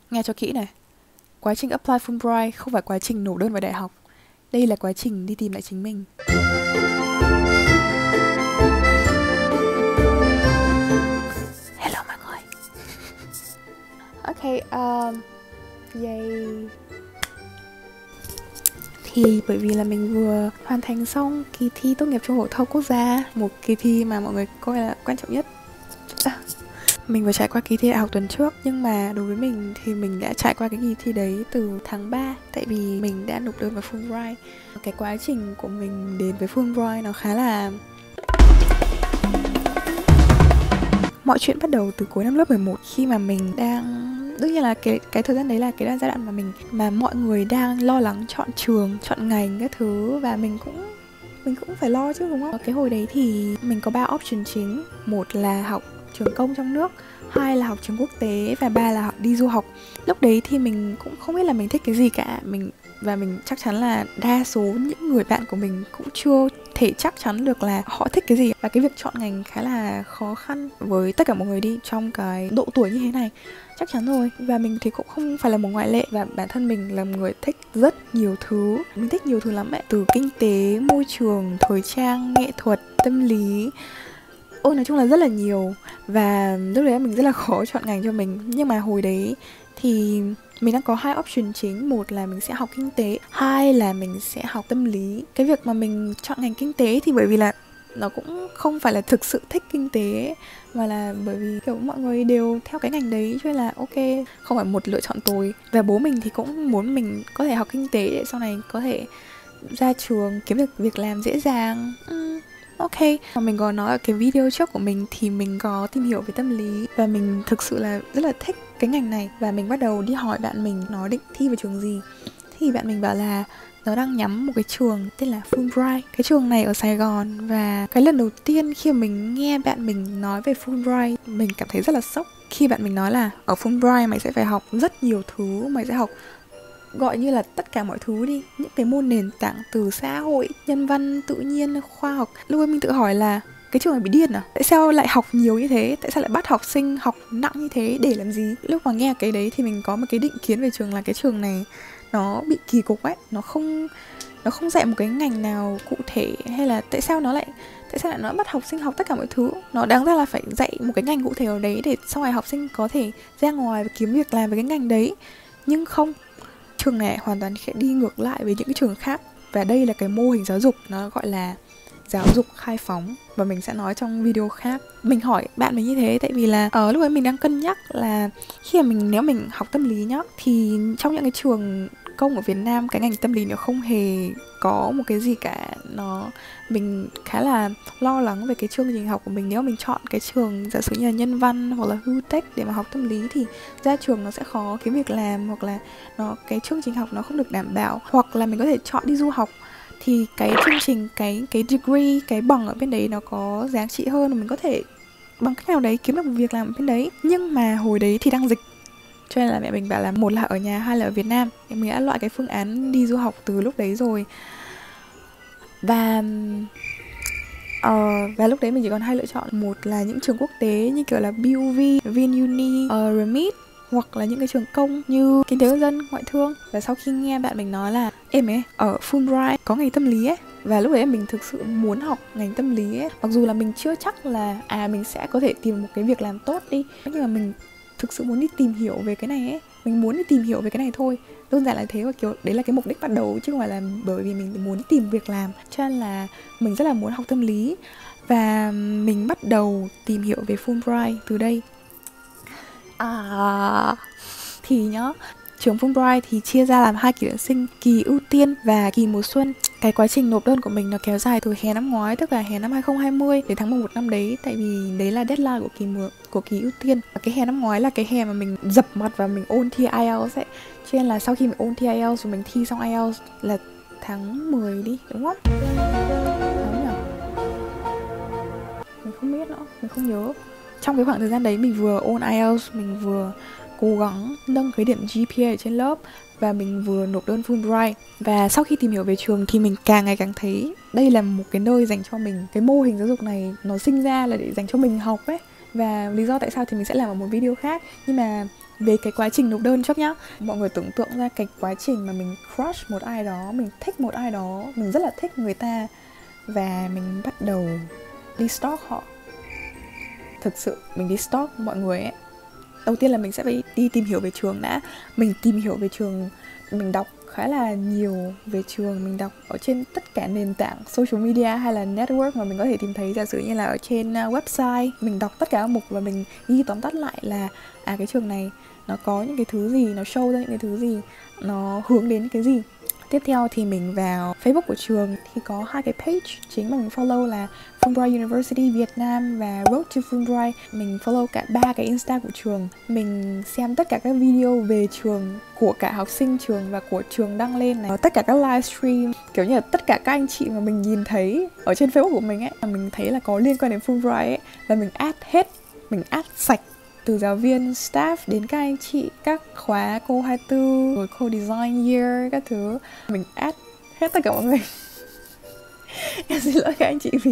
Nghe cho kỹ này, quá trình apply Fulbright không phải quá trình nộp đơn vào đại học. Đây là quá trình đi tìm lại chính mình. Hello mọi người. Ok, yay. Thì bởi vì là mình vừa hoàn thành xong kỳ thi tốt nghiệp trung học phổ thông quốc gia, một kỳ thi mà mọi người coi là quan trọng nhất. Mình vừa trải qua kỳ thi đại học tuần trước, nhưng mà đối với mình thì mình đã trải qua cái kỳ thi đấy từ tháng 3, tại vì mình đã nộp đơn vào Fulbright. Cái quá trình của mình đến với Fulbright nó khá là... Mọi chuyện bắt đầu từ cuối năm lớp 11 khi mà mình đang... Đương nhiên là cái thời gian đấy là cái giai đoạn mà mọi người đang lo lắng chọn trường, chọn ngành các thứ, và mình cũng phải lo chứ, đúng không? Cái hồi đấy thì mình có 3 option chính. Một là học trường công trong nước, 2 là học trường quốc tế, và 3 là đi du học. Lúc đấy thì mình cũng không biết là mình thích cái gì cả. Mình chắc chắn là đa số những người bạn của mình cũng chưa thể chắc chắn được là họ thích cái gì. Và cái việc chọn ngành khá là khó khăn với tất cả mọi người đi trong cái độ tuổi như thế này. Chắc chắn rồi. Và mình thì cũng không phải là một ngoại lệ. Và bản thân mình là một người thích rất nhiều thứ. Mình thích nhiều thứ lắm ấy. Từ kinh tế, môi trường, thời trang, nghệ thuật, tâm lý. Ôi, nói chung là rất là nhiều. Và lúc đấy mình rất là khó chọn ngành cho mình. Nhưng mà hồi đấy thì mình đang có 2 option chính. Một là mình sẽ học kinh tế, 2 là mình sẽ học tâm lý. Cái việc mà mình chọn ngành kinh tế thì bởi vì là nó cũng không phải là thực sự thích kinh tế, mà là bởi vì kiểu mọi người đều theo cái ngành đấy, cho nên là ok, không phải một lựa chọn tồi. Và bố mình thì cũng muốn mình có thể học kinh tế để sau này có thể ra trường kiếm được việc làm dễ dàng. Ok, và mình có nói ở cái video trước của mình thì mình có tìm hiểu về tâm lý và mình thực sự là rất là thích cái ngành này. Và mình bắt đầu đi hỏi bạn mình nó định thi vào trường gì. Thì bạn mình bảo là nó đang nhắm một cái trường tên là Fulbright. Cái trường này ở Sài Gòn. Và cái lần đầu tiên khi mình nghe bạn mình nói về Fulbright, mình cảm thấy rất là sốc. Khi bạn mình nói là ở Fulbright mày sẽ phải học rất nhiều thứ, mày sẽ học gọi như là tất cả mọi thứ đi, những cái môn nền tảng từ xã hội, nhân văn, tự nhiên, khoa học. Lúc ấy mình tự hỏi là cái trường này bị điên à? Tại sao lại học nhiều như thế? Tại sao lại bắt học sinh học nặng như thế để làm gì? Lúc mà nghe cái đấy thì mình có một cái định kiến về trường là cái trường này nó bị kỳ cục ấy, nó không dạy một cái ngành nào cụ thể, hay là tại sao lại nó bắt học sinh học tất cả mọi thứ. Nó đáng ra là phải dạy một cái ngành cụ thể ở đấy để sau này học sinh có thể ra ngoài và kiếm việc làm với cái ngành đấy. Nhưng không, trường này hoàn toàn sẽ đi ngược lại với những cái trường khác. Và đây là cái mô hình giáo dục nó gọi là giáo dục khai phóng, và mình sẽ nói trong video khác. Mình hỏi bạn mình như thế tại vì là ở lúc ấy mình đang cân nhắc là khi mà nếu mình học tâm lý nhá, thì trong những cái trường công ở Việt Nam cái ngành tâm lý nó không hề có một cái gì cả. Mình khá là lo lắng về cái chương trình học của mình. Nếu mình chọn cái trường giả sử như là nhân văn hoặc là hưu tech để mà học tâm lý thì ra trường nó sẽ khó kiếm việc làm, hoặc là cái chương trình học nó không được đảm bảo. Hoặc là mình có thể chọn đi du học thì cái chương trình, cái degree, cái bằng ở bên đấy nó có giá trị hơn, mình có thể bằng cách nào đấy kiếm được một việc làm ở bên đấy. Nhưng mà hồi đấy thì đang dịch, cho nên là mẹ mình bảo là một là ở nhà, hai là ở Việt Nam. Mình đã loại cái phương án đi du học từ lúc đấy rồi. Và lúc đấy mình chỉ còn 2 lựa chọn. Một là những trường quốc tế như kiểu là BUV, VinUni, RMIT, hoặc là những cái trường công như kinh tế quốc dân, ngoại thương. Và sau khi nghe bạn mình nói là em ấy ở Fulbright có ngành tâm lý ấy, và lúc đấy mình thực sự muốn học ngành tâm lý ấy. Mặc dù là mình chưa chắc là mình sẽ có thể tìm một cái việc làm tốt đi, nhưng mà mình thực sự muốn đi tìm hiểu về cái này ấy. Mình muốn đi tìm hiểu về cái này thôi, đơn giản là thế. Và kiểu đấy là cái mục đích ban đầu, chứ không phải là bởi vì mình muốn tìm việc làm. Cho nên là mình rất là muốn học tâm lý. Và mình bắt đầu tìm hiểu về Fulbright từ đây. Thì nhá, trường Fulbright thì chia ra làm 2 kỳ tuyển sinh, kỳ ưu tiên và kỳ mùa xuân. Cái quá trình nộp đơn của mình nó kéo dài từ hè năm ngoái, tức là hè năm 2020 đến tháng 11 năm đấy, tại vì đấy là deadline của kỳ ưu tiên. Và cái hè năm ngoái là cái hè mà mình dập mặt và mình ôn thi IELTS ấy. Cho nên là sau khi mình ôn thi IELTS rồi mình thi xong IELTS là tháng 10 đi, đúng không? Đúng nhỉ? Mình không biết nữa, mình không nhớ. Trong cái khoảng thời gian đấy mình vừa ôn IELTS, mình vừa cố gắng nâng cái điểm GPA ở trên lớp, và mình vừa nộp đơn Fulbright. Và sau khi tìm hiểu về trường thì mình càng ngày càng thấy đây là một cái nơi dành cho mình. Cái mô hình giáo dục này nó sinh ra là để dành cho mình học ấy. Và lý do tại sao thì mình sẽ làm ở một video khác. Nhưng mà về cái quá trình nộp đơn trước nhá. Mọi người tưởng tượng ra cái quá trình mà mình crush một ai đó, mình thích một ai đó, mình rất là thích người ta, và mình bắt đầu đi stalk họ. Thực sự mình đi stalk mọi người ấy. Đầu tiên là mình sẽ phải đi tìm hiểu về trường đã. Mình tìm hiểu về trường, mình đọc khá là nhiều về trường. Mình đọc ở trên tất cả nền tảng social media hay là network mà mình có thể tìm thấy. Giả sử như là ở trên website, mình đọc tất cả các mục và mình ghi tóm tắt lại là cái trường này nó có những cái thứ gì, nó show ra những cái thứ gì, nó hướng đến cái gì. Tiếp theo thì mình vào Facebook của trường thì có 2 cái page chính mà mình follow là Fulbright University Việt Nam và Road to Fulbright. Mình follow cả 3 cái Insta của trường. Mình xem tất cả các video về trường của cả học sinh trường và của trường đăng lên này. Tất cả các livestream, kiểu như là tất cả các anh chị mà mình nhìn thấy ở trên Facebook của mình ấy, mà mình thấy là có liên quan đến Fulbright ấy, là mình add hết, mình add sạch. Từ giáo viên, staff đến các anh chị, các khóa cô 24, rồi cô design year, các thứ. Mình add hết tất cả mọi người. Em xin lỗi các anh chị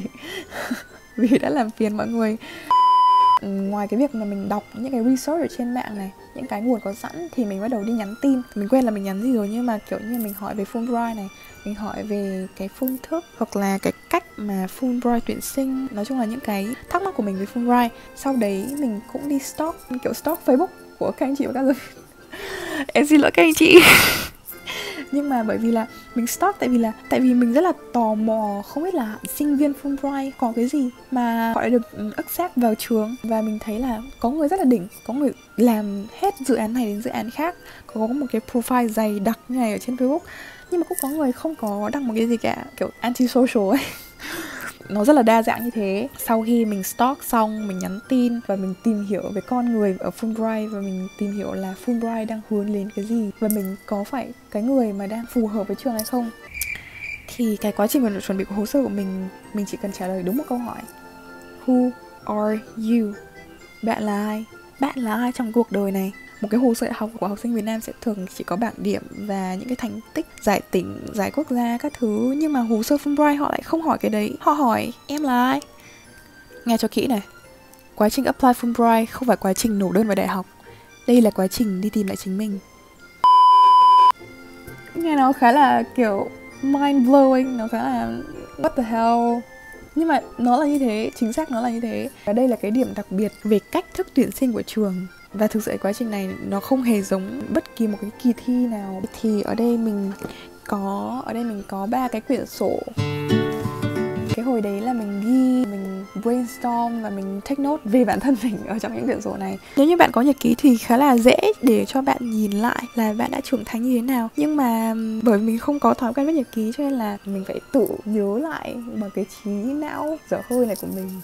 vì đã làm phiền mọi người. Ngoài cái việc mà mình đọc những cái research ở trên mạng này, những cái nguồn có sẵn, thì mình bắt đầu đi nhắn tin. Mình quên là mình nhắn gì rồi, nhưng mà kiểu như mình hỏi về Fulbright này, mình hỏi về cái phương thức hoặc là cái cách mà Fulbright tuyển sinh, nói chung là những cái thắc mắc của mình về Fulbright. Sau đấy mình cũng đi stalk, kiểu stalk Facebook của các anh chị và các giáo viên. Em xin lỗi các anh chị. Nhưng mà bởi vì là mình stalk tại vì mình rất là tò mò, không biết là sinh viên Fulbright có cái gì mà họ lại được accept vào trường. Và mình thấy là có người rất là đỉnh, có người làm hết dự án này đến dự án khác, có một cái profile dày đặc như này ở trên Facebook, nhưng mà cũng có người không có đăng một cái gì cả, kiểu anti-social ấy. Nó rất là đa dạng như thế. Sau khi mình stalk xong, mình nhắn tin và mình tìm hiểu về con người ở Fulbright, và mình tìm hiểu là Fulbright đang hướng đến cái gì, và mình có phải cái người mà đang phù hợp với trường hay không. Thì cái quá trình mà chuẩn bị hồ sơ của mình chỉ cần trả lời đúng một câu hỏi: Who are you? Bạn là ai? Bạn là ai trong cuộc đời này? Một cái hồ sơ đại học của học sinh Việt Nam sẽ thường chỉ có bảng điểm và những cái thành tích giải tỉnh, giải quốc gia các thứ. Nhưng mà hồ sơ Fulbright họ lại không hỏi cái đấy. Họ hỏi em là ai? Nghe cho kỹ này. Quá trình apply Fulbright không phải quá trình nộp đơn vào đại học. Đây là quá trình đi tìm lại chính mình. Nghe nó khá là kiểu mind blowing, nó khá là what the hell. Nhưng mà nó là như thế, chính xác nó là như thế. Và đây là cái điểm đặc biệt về cách thức tuyển sinh của trường. Và thực sự quá trình này nó không hề giống bất kỳ một cái kỳ thi nào. Thì ở đây mình có 3 cái quyển sổ. Cái hồi đấy là mình ghi, mình brainstorm và mình take note về bản thân mình ở trong những quyển sổ này. Nếu như bạn có nhật ký thì khá là dễ để cho bạn nhìn lại là bạn đã trưởng thành như thế nào. Nhưng mà bởi vì mình không có thói quen viết nhật ký, cho nên là mình phải tự nhớ lại bằng cái trí não dở hơi này của mình.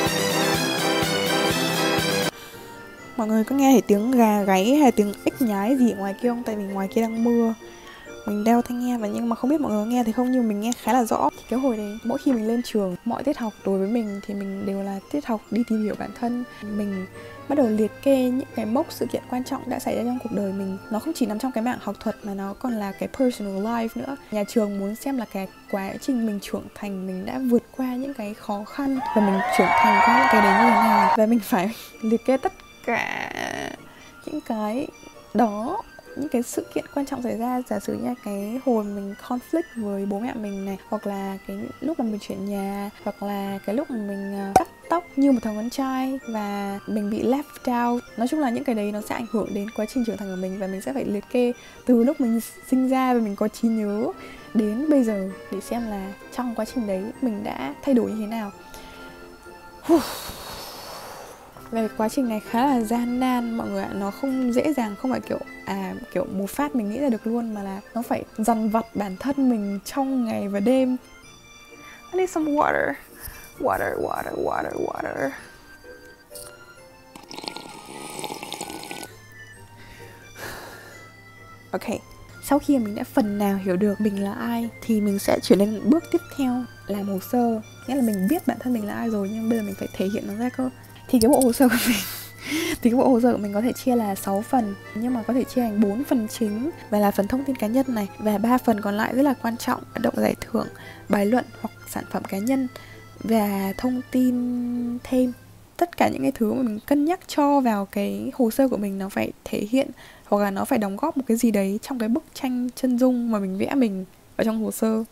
Mọi người có nghe thấy tiếng gà gáy hay tiếng ếch nhái gì ở ngoài kia không? Tại vì ngoài kia đang mưa. Mình đeo tai nghe, và nhưng mà không biết mọi người nghe thấy không, nhưng mình nghe khá là rõ. Cái hồi đấy, mỗi khi mình lên trường, mọi tiết học đối với mình thì mình đều là tiết học đi tìm hiểu bản thân. Mình bắt đầu liệt kê những cái mốc sự kiện quan trọng đã xảy ra trong cuộc đời mình. Nó không chỉ nằm trong cái mảng học thuật mà nó còn là cái personal life nữa. Nhà trường muốn xem là cái quá trình mình trưởng thành, mình đã vượt qua những cái khó khăn và mình trưởng thành qua những cái đấy như thế nào. Và mình phải liệt kê tất cả những cái đó, những cái sự kiện quan trọng xảy ra. Giả sử như cái hồi mình conflict với bố mẹ mình này, hoặc là cái lúc mà mình chuyển nhà, hoặc là cái lúc mà mình cắt tóc như một thằng con trai và mình bị left out. Nói chung là những cái đấy nó sẽ ảnh hưởng đến quá trình trưởng thành của mình, và mình sẽ phải liệt kê từ lúc mình sinh ra và mình có trí nhớ đến bây giờ để xem là trong quá trình đấy mình đã thay đổi như thế nào. Về quá trình này khá là gian nan mọi người ạ. Nó không dễ dàng, không phải kiểu một phát mình nghĩ ra được luôn, mà là nó phải dằn vặt bản thân mình trong ngày và đêm. I need some water. Water. Ok, sau khi mình đã phần nào hiểu được mình là ai thì mình sẽ chuyển đến bước tiếp theo, làm hồ sơ. Nghĩa là mình biết bản thân mình là ai rồi, nhưng bây giờ mình phải thể hiện nó ra cơ. Thì cái bộ hồ sơ của mình có thể chia là 6 phần, nhưng mà có thể chia thành 4 phần chính, và là phần thông tin cá nhân này, và 3 phần còn lại rất là quan trọng: hoạt động giải thưởng, bài luận hoặc sản phẩm cá nhân, và thông tin thêm. tất cả những cái thứ mà mình cân nhắc cho vào cái hồ sơ của mình nó phải thể hiện hoặc là nó phải đóng góp một cái gì đấy trong cái bức tranh chân dung mà mình vẽ mình ở trong hồ sơ.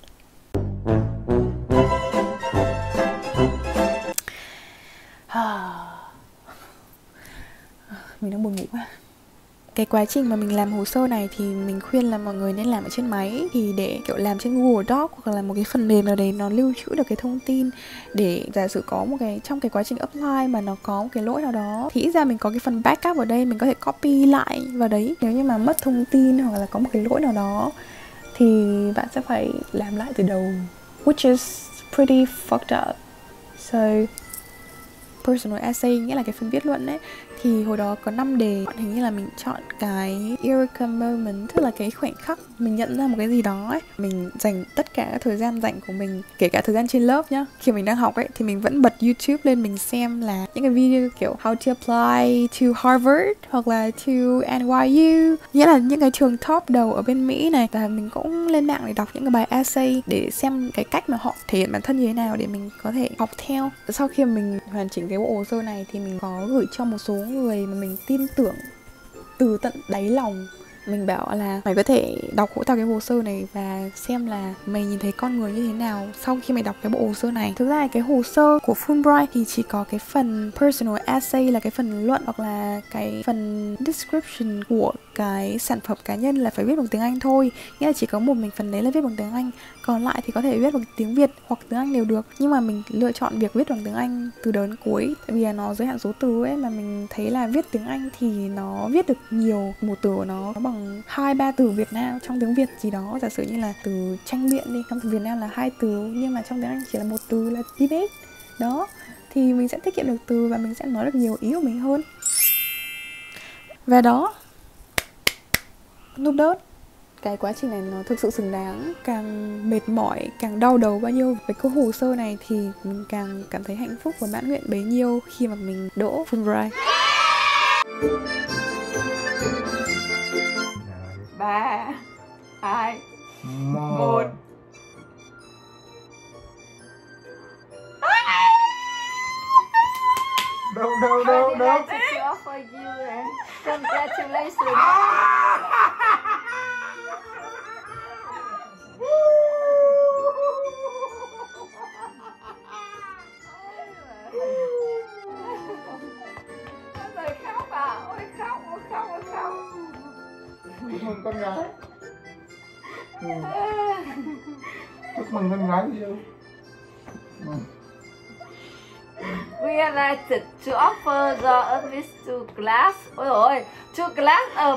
Mình đang buồn ngủ quá. Cái quá trình mà mình làm hồ sơ này thì mình khuyên là mọi người nên làm ở trên máy, thì để kiểu làm trên Google Doc hoặc là một cái phần mềm nào đấy nó lưu trữ được cái thông tin, để giả sử có một cái trong cái quá trình apply mà nó có một cái lỗi nào đó thì ít ra mình có cái phần backup ở đây, mình có thể copy lại vào đấy. Nếu như mà mất thông tin hoặc là có một cái lỗi nào đó thì bạn sẽ phải làm lại từ đầu, which is pretty fucked up. So personal essay nghĩa là cái phần viết luận ấy, thì hồi đó có 5 đề, hình như là mình chọn cái eureka moment, tức là cái khoảnh khắc mình nhận ra một cái gì đó ấy. Mình dành tất cả các thời gian rảnh của mình, kể cả thời gian trên lớp nhá, khi mình đang học ấy, thì mình vẫn bật YouTube lên mình xem là những cái video kiểu how to apply to Harvard hoặc là to NYU, nghĩa là những cái trường top đầu ở bên Mỹ này. Và mình cũng lên mạng để đọc những cái bài essay để xem cái cách mà họ thể hiện bản thân như thế nào để mình có thể học theo. Sau khi mình hoàn chỉnh cái bộ hồ sơ này thì mình có gửi cho một số người mà mình tin tưởng từ tận đáy lòng. Mình bảo là mày có thể đọc hộ tao cái hồ sơ này và xem là mày nhìn thấy con người như thế nào sau khi mày đọc cái bộ hồ sơ này. Thực ra cái hồ sơ của Fulbright thì chỉ có cái phần personal essay là cái phần luận, hoặc là cái phần description của cái sản phẩm cá nhân là phải viết bằng tiếng Anh thôi. Nghĩa là chỉ có một mình phần đấy là viết bằng tiếng Anh, còn lại thì có thể viết bằng tiếng Việt hoặc tiếng Anh đều được. Nhưng mà mình lựa chọn việc viết bằng tiếng Anh từ đầu đến cuối, tại vì là nó giới hạn số từ ấy, mà mình thấy là viết tiếng Anh thì nó viết được nhiều, một từ của nó bằng 2-3 từ Việt Nam trong tiếng Việt gì đó. Giả sử như là từ tranh biện đi, trong Việt Nam là 2 từ nhưng mà trong tiếng Anh chỉ là một từ là debate. Đó, thì mình sẽ tiết kiệm được từ và mình sẽ nói được nhiều ý của mình hơn. Và đó, lúc đó cái quá trình này nó thực sự xứng đáng. Càng mệt mỏi, càng đau đầu bao nhiêu với cái hồ sơ này thì mình càng cảm thấy hạnh phúc và mãn nguyện bấy nhiêu khi mà mình đỗ Fulbright. 3, 2, 1. Đâu. For you and congratulations. Rồi khóc à? Ôi khóc. Chúc mừng con gái. Chúc mừng con gái yêu. We are like to offer the admits to class. Ôi, to class of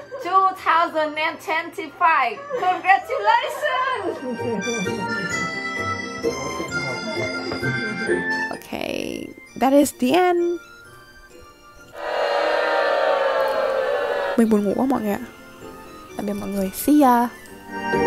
2025. Congratulations. Okay, that is the end. Mình buồn ngủ quá mọi người ạ. Tạm biệt mọi người. See ya.